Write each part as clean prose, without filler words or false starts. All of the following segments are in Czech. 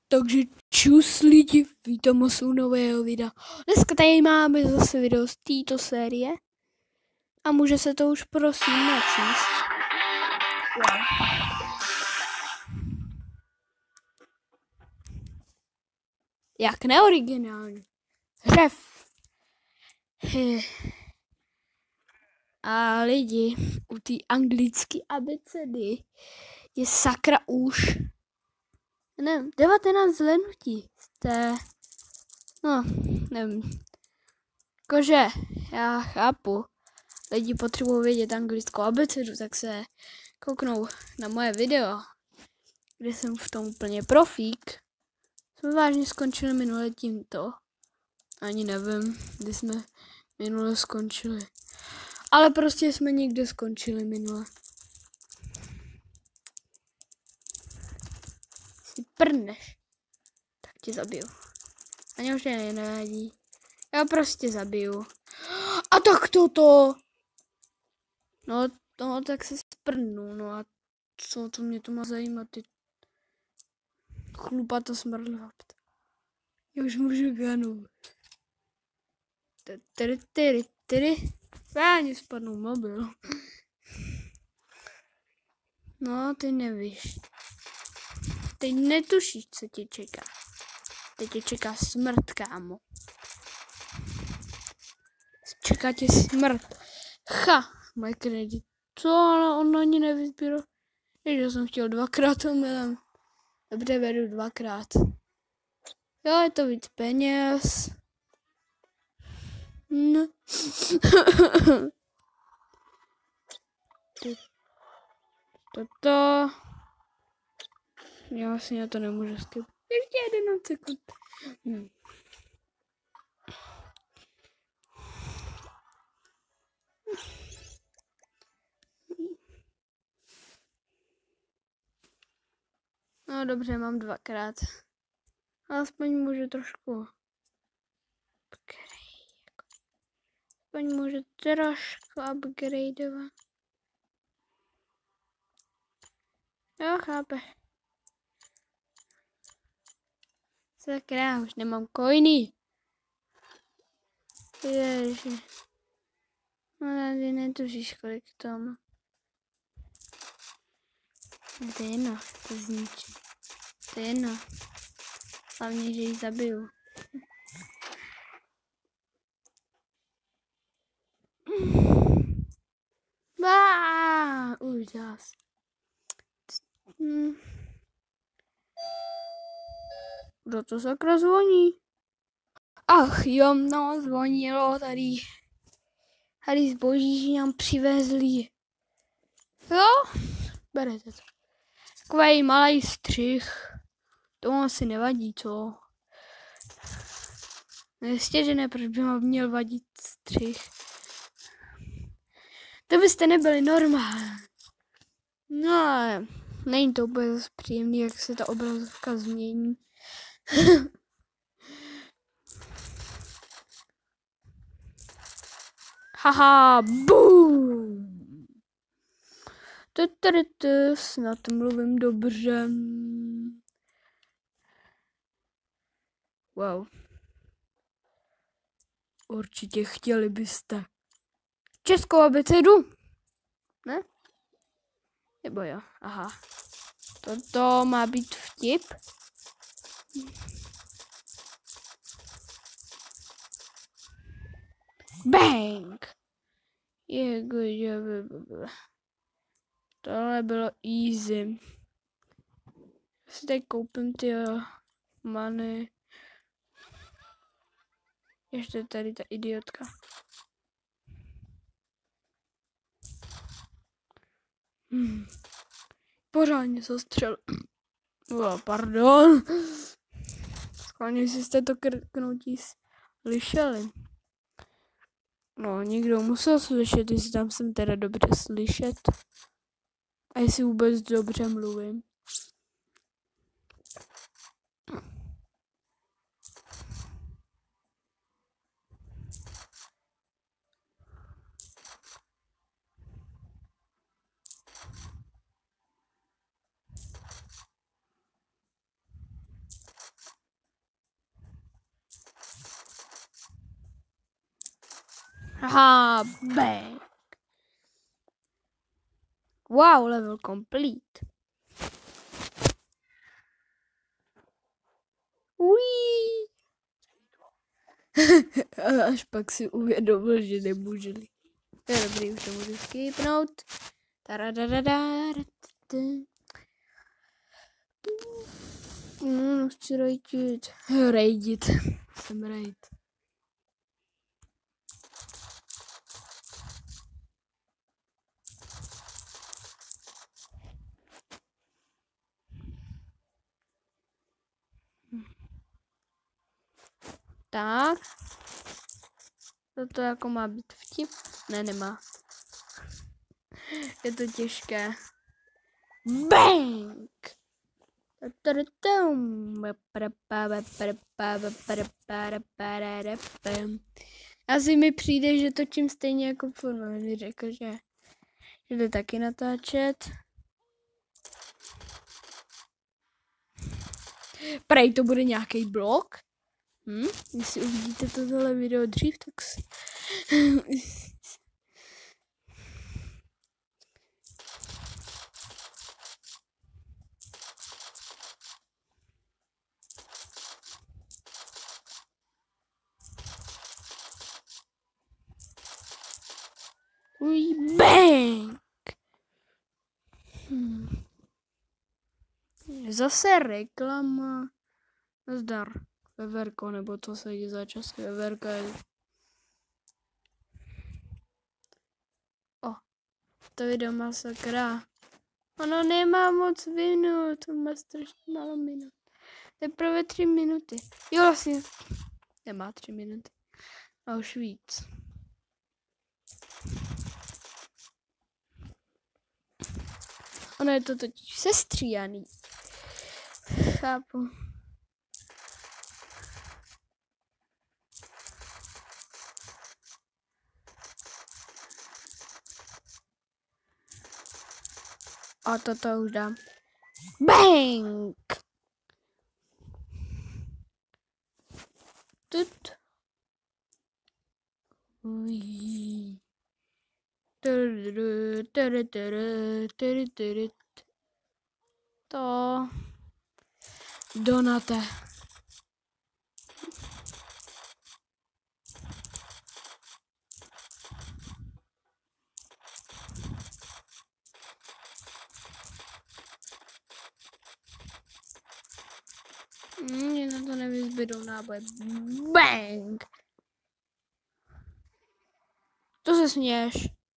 Takže čus lidi, vítám vás u nového videa. Dneska tady máme zase video z této série. A může se to už prosím načíst. Wow. Jak neoriginální. Řev. A lidi, u té anglické abecedy je sakra už nevím, 19 zhlédnutí. No, nevím. Jakože, já chápu, lidi potřebují vědět anglickou abecedu, tak se kouknou na moje video, kde jsem v tom úplně profík. Jsme vážně skončili minule tímto. Ani nevím, kdy jsme minule skončili. Ale prostě jsme někde skončili minule. Si prdneš, tak tě zabiju. Ani už je nevadí. Já prostě zabiju. A tak toto. No tak se sprdnu. No a co to mě to má zajímat? Ty chlupata smrdla. Já už můžu ganout. Váně spadnou mobil. No, ty nevíš. Ty netušíš, co tě čeká. Teď tě čeká smrt, kámo. Čeká tě smrt. Moje kredit. Co, ale on ani nevyzbíral. Já jsem chtěl dvakrát omylem. Dobře, vedu dvakrát. Jo, je to víc peněz. No. Toto. Já vlastně to nemůžu skip. Ještě 11 sekund. No dobře, mám dvakrát. Aspoň můžu trošku. Aspoň můžu trošku upgradeovat. Jo, chápe. Sakra, už nemám coiny. Ježi. No tady netušíš, kolik to má. No, to je jedno, to zničí. To je jedno. Hlavně, že ji zabiju. Úžas. Kdo to sakra zvoní? Ach jo, no, zvonilo tady. Tady zboží nám přivezli. Jo? Berete to. Takový malý střih. To asi nevadí, co? Jistě, že ne, proč by vám měl vadit střih. To byste nebyli normální. No ale není to úplně příjemný, jak se ta obrazovka změní. Haha, boom! Snad mluvím dobře. Wow. Určitě chtěli byste českou abecedu? Ne? Nebo jo? Aha. Toto má být vtip. Bang! Tohle bylo easy. Já si tady koupím ty many. Ještě tady ta idiotka. Pořádně se střel. Pardon. Skláně si jste to krknutí slyšeli. No, někdo musel slyšet, jestli tam jsem teda dobře slyšet. A jestli vůbec dobře mluvím. Haha, bang. Wow, level complete. Uí. Až pak si uvědomil, že nemůže. To je dobrý, už to můžu skipnout. Chci rajdit. Rajdit. Jsem rajd. Tak. Toto jako má být vtip? Ne, nemá. Je to těžké. Bang! Asi mi přijde, že točím stejně jako Forman řekl, že jde taky natáčet. Prej to bude nějaký blog? Jestli uvidíte tohle video dřív, tak bang! Zase reklama. Zdar. Veverko, nebo co se jde za čas. Veverka je... To video masakra. Ono nemá moc minut, to má strašně málo minut. Teprve 3 minuty. Jo, vlastně nemá 3 minuty. A už víc. Ono je to totiž sestříhaný. Chápu. A toto už dám. Bang! Tut. To. Donate. Mě na to nevyzbydou náboje. Bang! To se směš.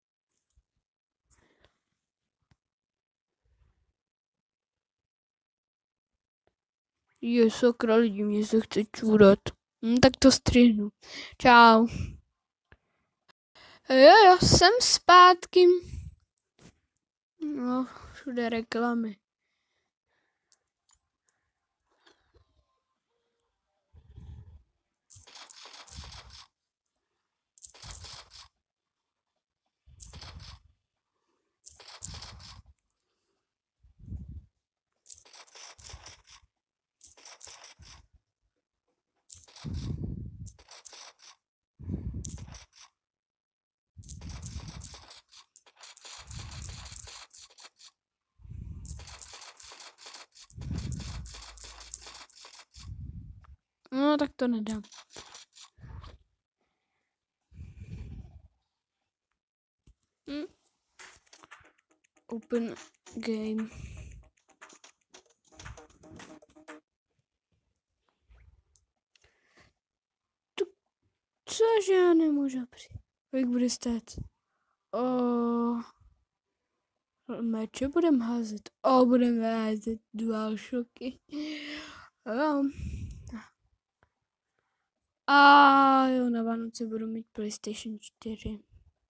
Je sakra lidi, mě se chce čůrat. Tak to střihnu. Čau. Jo, jsem zpátky. No, všude reklamy. No, tak to nedám. Open game. Cože já nemůžu přijít. Kolik bude stát? Meče budeme házet. Budeme házet DualShocky. Jo, na Vánoce budu mít PlayStation 4.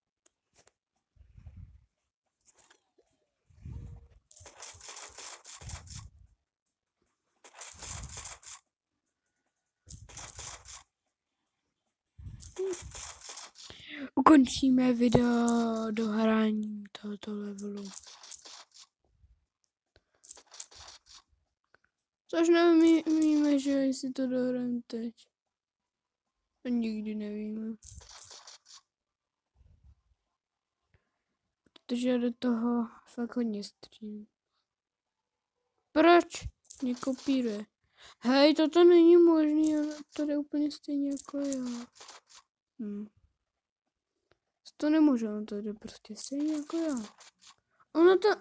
Ukončíme video do hraní tohoto levelu. Což nevíme, že jestli to dohrajeme teď. To nikdy nevíme. Protože do toho fakt hodně střílím. Proč? Mě kopíruje. Hej, toto není možný, ale to jde úplně stejně jako já. To nemůže, on to jde prostě stejně jako já. Ono to...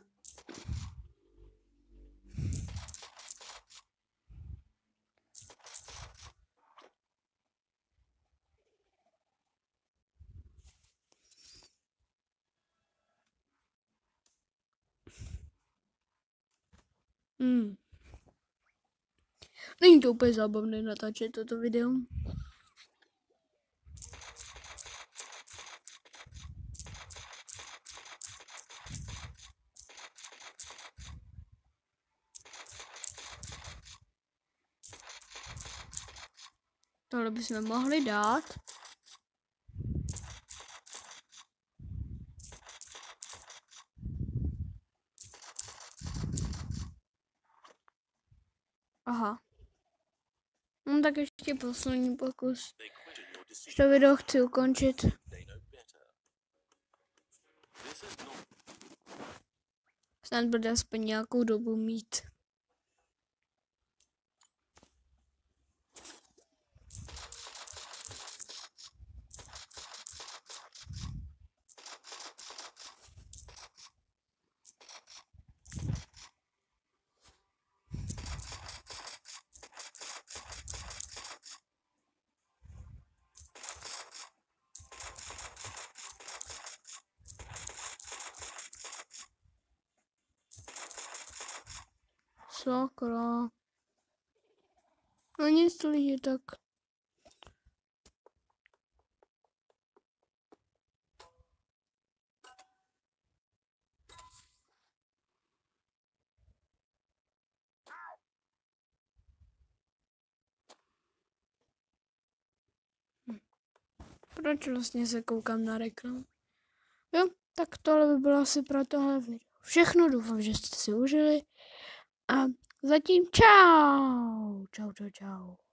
Není to úplně zábavné natáčet toto video. Tohle bychom mohli dát. Aha. No tak ještě poslední pokus. To video chci ukončit. Snad bude aspoň nějakou dobu mít. Sakra. No nic lidi, tak. Proč vlastně se koukám na reklamu? Jo, tak tohle by bylo asi pro tohle video všechno. Doufám, že jste si užili. A zatím čau. Čau.